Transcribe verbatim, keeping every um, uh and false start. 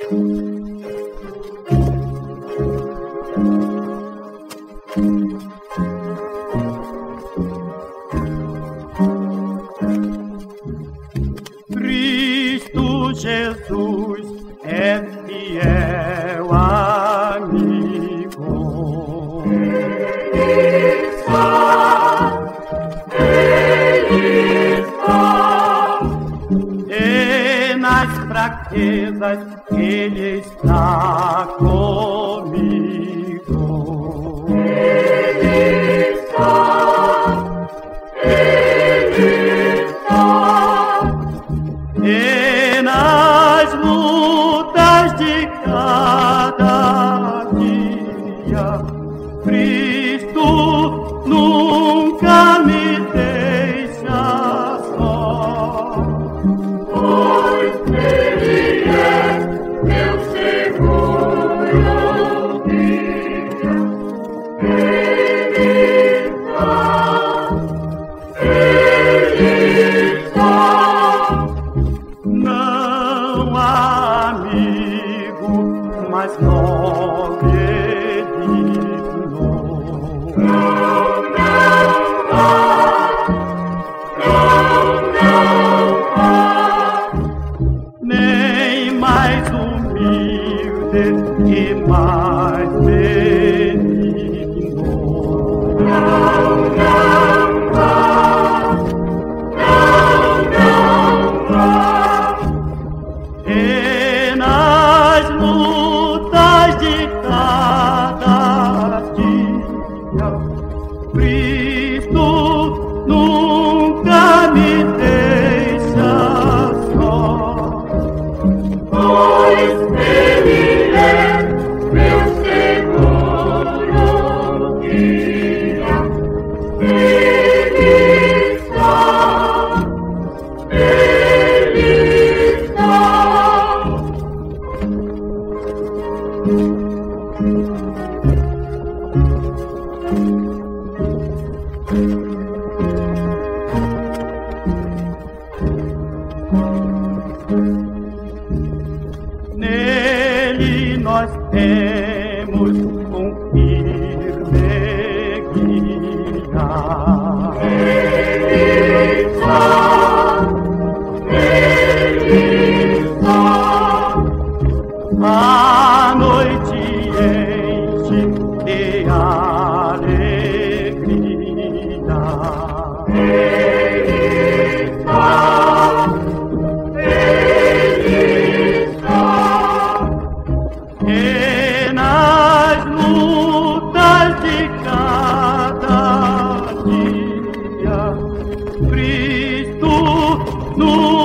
Cristo Jesus é fiel amigo. Ele está, Ele está, E nas fraquezas Ele está comigo. Ele está, Ele está, E nas lutas de cada dia, Cristo nunca me deixa só. pois Ele é meu seguro guia. Ele está, Ele está. Não há amigo mais nobre e digno. Não, não há, não, não há, Nem mais humilde e mais benigno. não, não há, não, não há. E nas lutas de cada dia, Cristo nunca me deixa só. Pois Ele é meu seguro guia. Ele está, Ele está. Nele nós temos um firme guia. Ele está, Ele está. A noite enche de alegria. Ele está, Ele está. E nas lutas de cada dia, Cristo nos